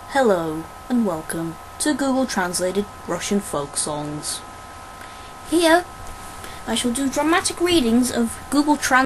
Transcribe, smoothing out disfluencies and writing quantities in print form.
Hello and welcome to Google Translated Russian Folk Songs. Here I shall do dramatic readings of Google Translated